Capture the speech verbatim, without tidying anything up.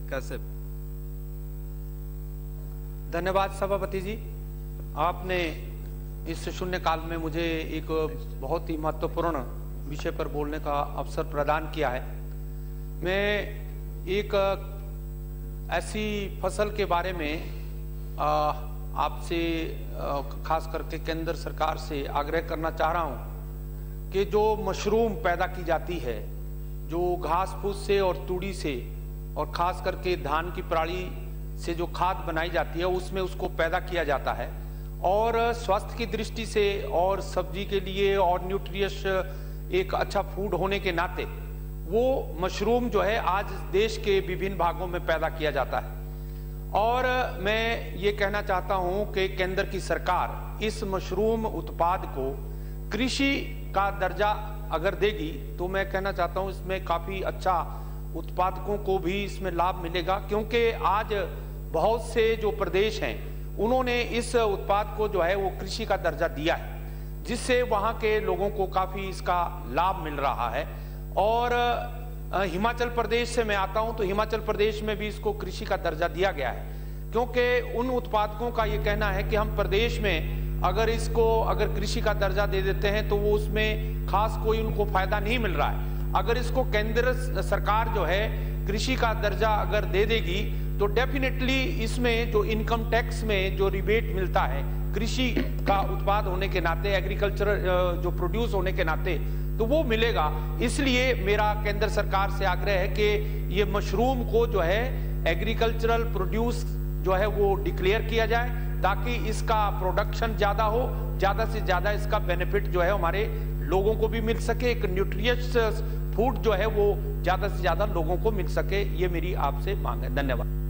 कैसे? धन्यवाद सभापति जी, आपने इस शून्यकाल में मुझे एक बहुत ही महत्वपूर्ण विषय पर बोलने का अवसर प्रदान किया है। मैं एक ऐसी फसल के बारे में आपसे खास करके केंद्र सरकार से आग्रह करना चाह रहा हूं कि जो मशरूम पैदा की जाती है, जो घास फूस से और तूड़ी से और खास करके धान की पराली से जो खाद बनाई जाती है उसमें उसको पैदा किया जाता है, और स्वास्थ्य की दृष्टि से और सब्जी के लिए और न्यूट्रियस एक अच्छा फूड होने के नाते वो मशरूम जो है आज देश के विभिन्न भागों में पैदा किया जाता है। और मैं ये कहना चाहता हूं कि केंद्र की सरकार इस मशरूम उत्पाद को कृषि का दर्जा अगर देगी तो मैं कहना चाहता हूं इसमें काफी अच्छा उत्पादकों को भी इसमें लाभ मिलेगा, क्योंकि आज बहुत से जो प्रदेश हैं उन्होंने इस उत्पाद को जो है वो कृषि का दर्जा दिया है, जिससे वहां के लोगों को काफी इसका लाभ मिल रहा है। और हिमाचल प्रदेश से मैं आता हूं तो हिमाचल प्रदेश में भी इसको कृषि का दर्जा दिया गया है, क्योंकि उन उत्पादकों का ये कहना है कि हम प्रदेश में अगर इसको अगर कृषि का दर्जा दे देते हैं तो वो उसमें खास कोई उनको फायदा नहीं मिल रहा है। अगर इसको केंद्र सरकार जो है कृषि का दर्जा अगर दे देगी तो डेफिनेटली इसमें जो इनकम टैक्स में जो रिबेट मिलता है कृषि का उत्पाद होने के नाते, एग्रीकल्चर जो प्रोड्यूस होने के नाते, तो वो मिलेगा। इसलिए मेरा केंद्र सरकार से आग्रह है कि ये मशरूम को जो है एग्रीकल्चरल प्रोड्यूस जो है वो डिक्लेयर किया जाए, ताकि इसका प्रोडक्शन ज्यादा हो, ज्यादा से ज्यादा इसका बेनिफिट जो है हमारे लोगों को भी मिल सके, एक न्यूट्रियस फूड जो है वो ज्यादा से ज्यादा लोगों को मिल सके। ये मेरी आपसे मांग है। धन्यवाद।